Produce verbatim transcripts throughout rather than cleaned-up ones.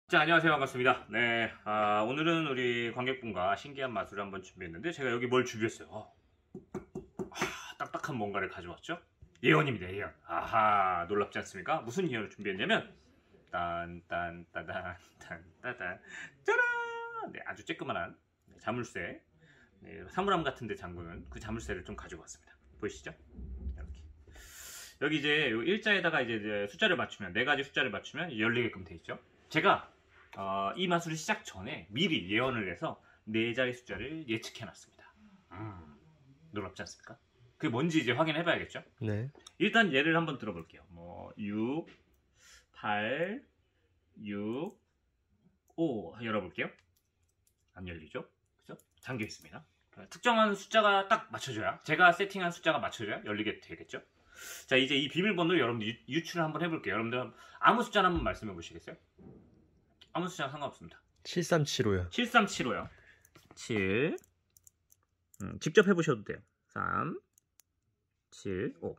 자, 안녕하세요. 반갑습니다. 네, 아, 오늘은 우리 관객분과 신기한 마술을 한번 준비했는데 제가 여기 뭘 준비했어요? 어. 아, 딱딱한 뭔가를 가져왔죠? 예언입니다. 예언. 아하, 놀랍지 않습니까? 무슨 예언을 준비했냐면 딴딴따단 딴따단 짜란! 네, 아주 쬐끄만한 자물쇠, 네, 사물함 같은 데 잠그는 그 자물쇠를 좀 가지고 왔습니다. 보이시죠? 이렇게. 여기 이제 일자에다가 이제 숫자를 맞추면, 네 가지 숫자를 맞추면 열리게끔 돼 있죠. 제가 어, 이 마술을 시작 전에 미리 예언을 해서 네 자리 숫자를 예측해 놨습니다. 음, 놀랍지 않습니까? 그게 뭔지 이제 확인해 봐야겠죠? 네. 일단 예를 한번 들어볼게요. 뭐 육, 팔, 육, 오 열어볼게요. 안 열리죠? 그죠? 잠겨 있습니다. 특정한 숫자가 딱 맞춰줘야, 제가 세팅한 숫자가 맞춰줘야 열리게 되겠죠? 자, 이제 이 비밀번호를 여러분들 유출을 한번 해볼게요. 여러분들 아무 숫자나 한번 말씀해 보시겠어요? 아무 숫자 상관없습니다. 칠삼칠오요. 칠삼칠오요. 칠. 음, 직접 해보셔도 돼요. 삼, 칠, 오.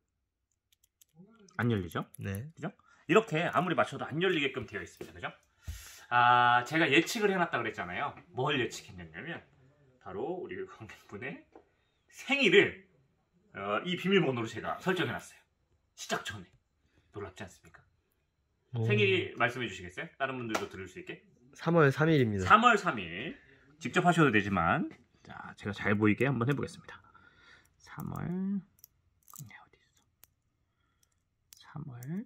안 열리죠? 네. 그죠? 이렇게 아무리 맞춰도 안 열리게끔 되어 있습니다. 그죠? 아, 제가 예측을 해놨다 그랬잖아요. 뭘 예측했냐면, 바로 우리 관객분의 생일을 어, 이 비밀번호로 제가 설정해놨어요. 시작 전에. 놀랍지 않습니까? 오. 생일이 말씀해 주시겠어요? 다른 분들도 들을 수 있게. 삼월 삼일입니다. 삼월 삼일. 직접 하셔도 되지만, 자, 제가 잘 보이게 한번 해보겠습니다. 삼월 네, 어디 있어? 삼월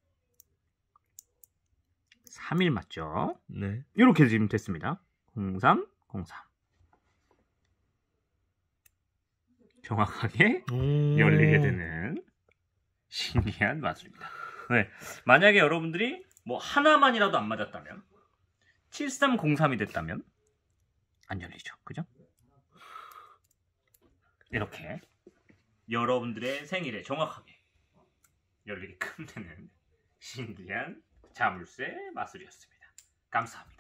삼일 맞죠? 네. 이렇게 지금 됐습니다. 공삼 공삼. 정확하게 오. 열리게 되는 신기한 마술입니다. 네, 만약에 여러분들이 뭐 하나만이라도 안 맞았다면, 칠삼공삼이 됐다면 안 열리죠. 그죠? 이렇게 여러분들의 생일에 정확하게 열리게끔 되는 신기한 자물쇠 마술이었습니다. 감사합니다.